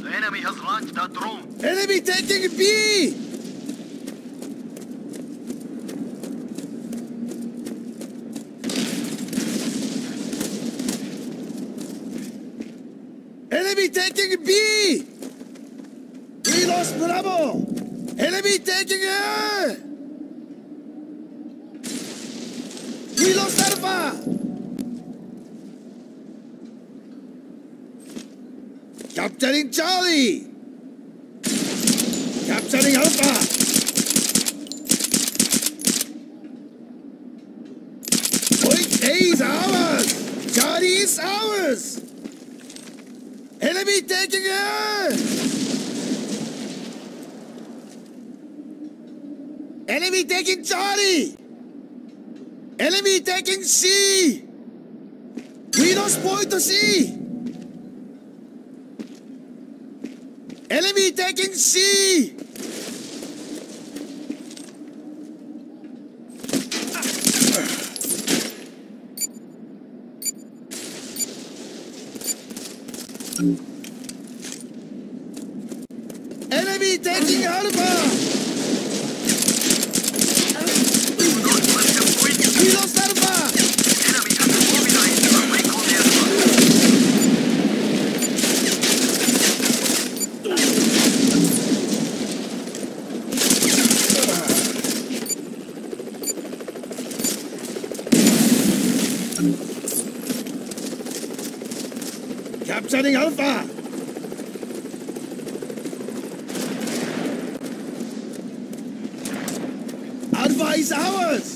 The enemy has launched a drone. Enemy taking B! Enemy taking B! We lost Bravo! Enemy taking A! We lost Alpha! Capturing Charlie! Capturing Alpha! Point A is ours! Charlie is ours! Enemy taking A! Enemy taking Charlie! Enemy taking C! We lost point to C! Enemy taking C! Enemy taking Alpha! We lost Alpha! Enemy has mobilized a recon aircraft. Capturing Alpha! Alpha is ours!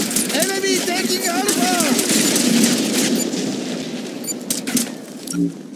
Enemy taking Alpha!